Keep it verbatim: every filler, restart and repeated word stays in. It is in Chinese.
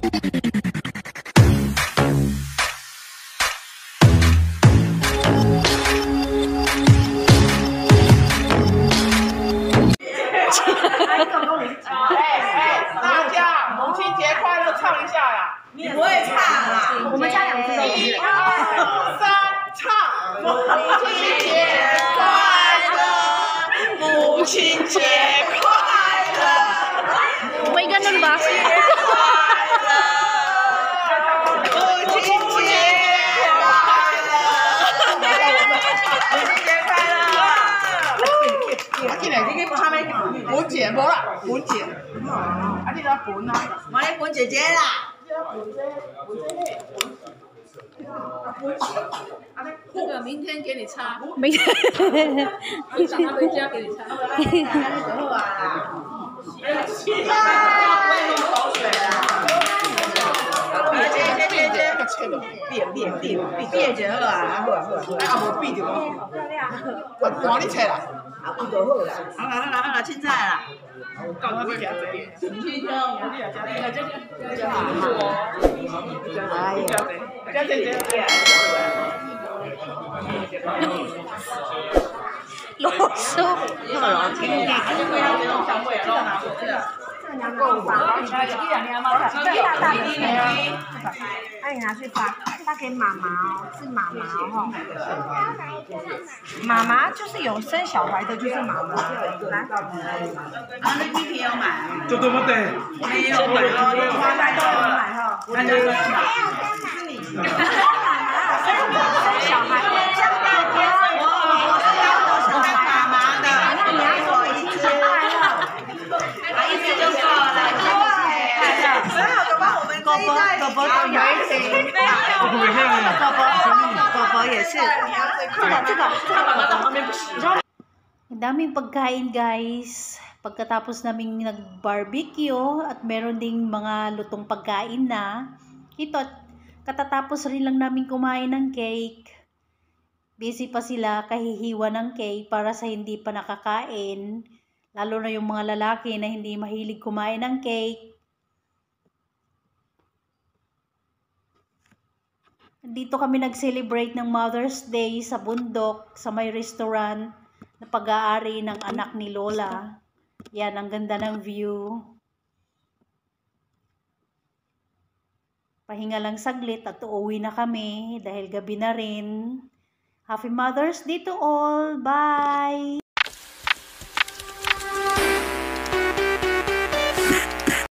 大家母亲节快乐，唱一下呀！ 你不会唱啊？ 我们家两只都不一二三，唱！母亲节快乐，母亲节快乐， 我应该那个吧？ 快乐，母亲节快乐，母亲节快乐！进来，你给我下面本姐无啦，本姐，啊你来本啊？ 我来本姐姐啦。 这个明天给你擦， 没。 你等他回家给你擦。 变变变变就好啊，好啊好啊。 哎，啊无变就无。我帮你切啦。 啊，有就好啦。好啦好啦好啦，凊彩啦。 告诉你吃这边。你去香，你来吃，你来这这这这哎呀，这这这。 啰嗦。 好了，听听。 够发，你大大的车，那你拿去发，发给妈妈哦，是妈妈哦。妈妈就是有生小孩的，就是妈妈。来， 啊，你今天有买？ 这都没得。 没有买哦，有花带都有买哈。那就是。 生小孩，生大哥， 我是要我是当妈妈的， 那你要说母亲节快乐。 啊，意思就是说，来，母亲节快乐。所有的话，我们这一代狗狗都有，狗狗狗狗也是。这个这个这个。Ang daming pagkain guys. Pagkatapos naming nag-barbecue at meron ding mga lutong pagkain na. Ito, katatapos rin lang namin kumain ng cake. Busy pa sila kahihiwa ng cake para sa hindi pa nakakain. Lalo na yung mga lalaki na hindi mahilig kumain ng cake. Dito kami nag-celebrate ng Mother's Day sa bundok, sa may restaurant na pag-aari ng anak ni Lola. Yan, ang ganda ng view. Pahinga lang saglit at uuwi na kami dahil gabi na rin. Happy Mother's Day to all! Bye!